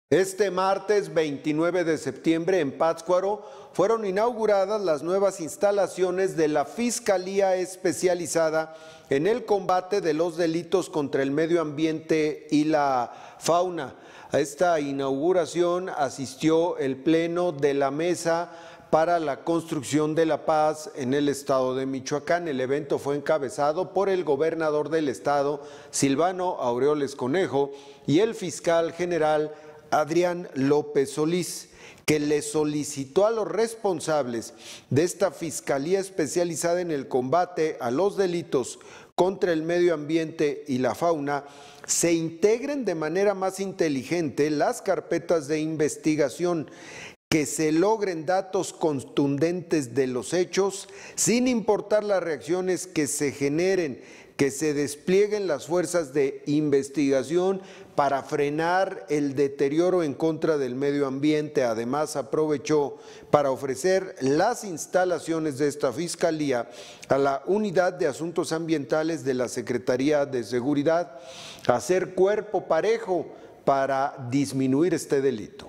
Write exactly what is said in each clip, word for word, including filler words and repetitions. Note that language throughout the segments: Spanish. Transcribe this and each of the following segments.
Este martes veintinueve de septiembre en Pátzcuaro fueron inauguradas las nuevas instalaciones de la Fiscalía Especializada en el combate de los delitos contra el medio ambiente y la fauna. A esta inauguración asistió el Pleno de la Mesa para la Construcción de la Paz en el estado de Michoacán. El evento fue encabezado por el gobernador del estado, Silvano Aureoles Conejo, y el fiscal general Adrián López Solís, que le solicitó a los responsables de esta Fiscalía Especializada en el combate a los delitos contra el medio ambiente y la fauna se integren de manera más inteligente las carpetas de investigación, que se logren datos contundentes de los hechos sin importar las reacciones que se generen, que se desplieguen las fuerzas de investigación para frenar el deterioro en contra del medio ambiente. Además, aprovechó para ofrecer las instalaciones de esta Fiscalía a la Unidad de Asuntos Ambientales de la Secretaría de Seguridad, hacer cuerpo parejo para disminuir este delito.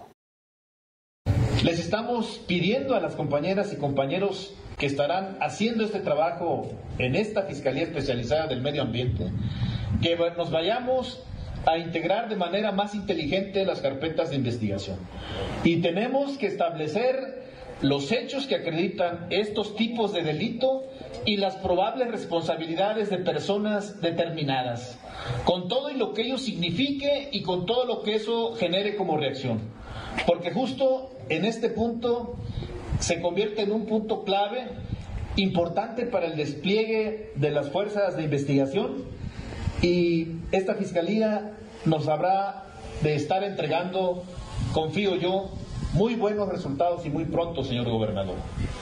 Les estamos pidiendo a las compañeras y compañeros que estarán haciendo este trabajo en esta Fiscalía Especializada del Medio Ambiente, que nos vayamos a integrar de manera más inteligente las carpetas de investigación. Y tenemos que establecer los hechos que acreditan estos tipos de delito y las probables responsabilidades de personas determinadas, con todo y lo que ello signifique y con todo lo que eso genere como reacción. Porque justo en este punto se convierte en un punto clave importante para el despliegue de las fuerzas de investigación, y esta Fiscalía nos habrá de estar entregando, confío yo, muy buenos resultados y muy pronto, señor gobernador.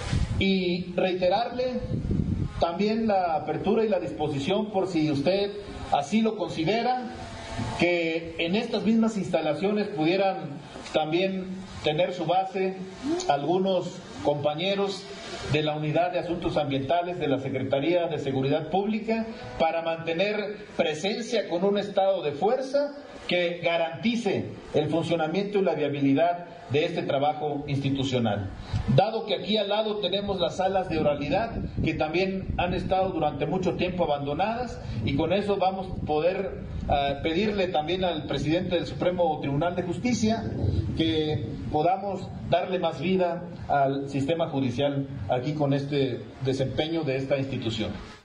Y reiterarle también la apertura y la disposición, por si usted así lo considera, que en estas mismas instalaciones pudieran también tener su base algunos compañeros de la Unidad de Asuntos Ambientales de la Secretaría de Seguridad Pública, para mantener presencia con un estado de fuerza que garantice el funcionamiento y la viabilidad de este trabajo institucional. Dado que aquí al lado tenemos las salas de oralidad, que también han estado durante mucho tiempo abandonadas, y con eso vamos a poder uh, pedirle también al presidente del Supremo Tribunal de Justicia que podamos darle más vida al sistema judicial aquí con este desempeño de esta institución.